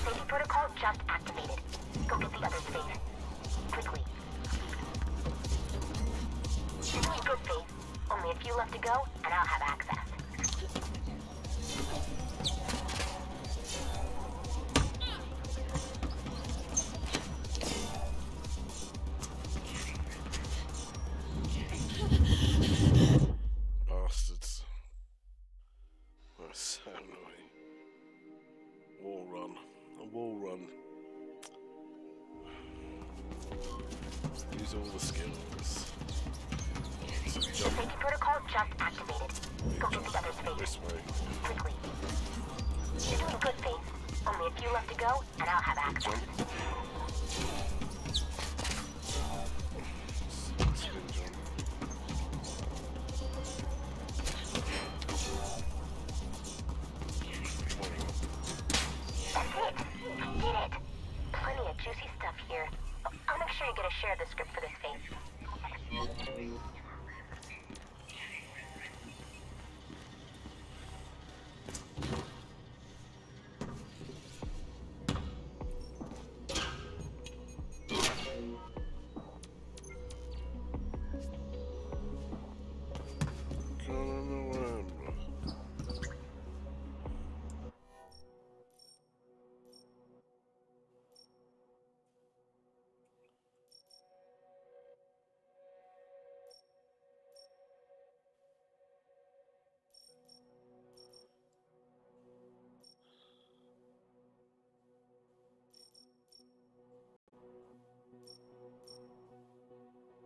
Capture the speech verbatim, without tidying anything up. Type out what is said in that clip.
Safety protocol just activated. Go get the others, Faith. Quickly. You're doing good, Faith. Only a few left to go, and I'll have access. Bastards. That's so annoying. Wall run. A wall run. Use all the skills. Safety protocol just activated. Go get the others, Faith. This way. Quickly. You're doing good, Faith. Only a few left to go, and I'll have access. Jump.